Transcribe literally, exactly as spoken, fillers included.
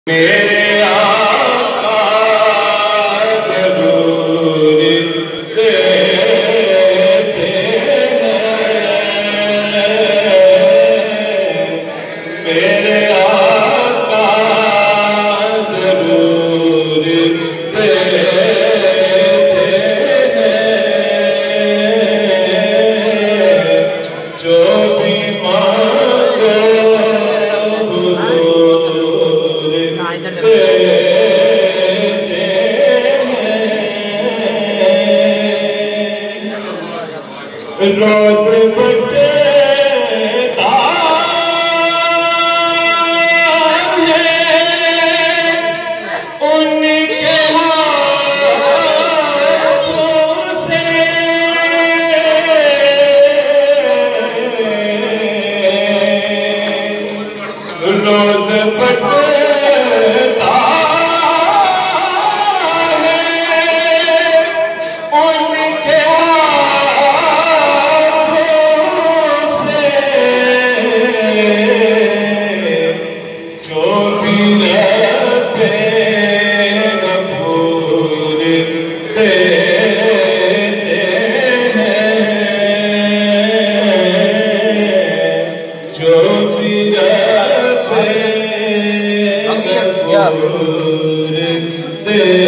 मेरे आका ज़रूर देते हैं, मेरे आका ज़रूर देते हैं, जो भी मांगो रोज़ बटेता है उनके हाथों से, रोज़ बटेता Yeah.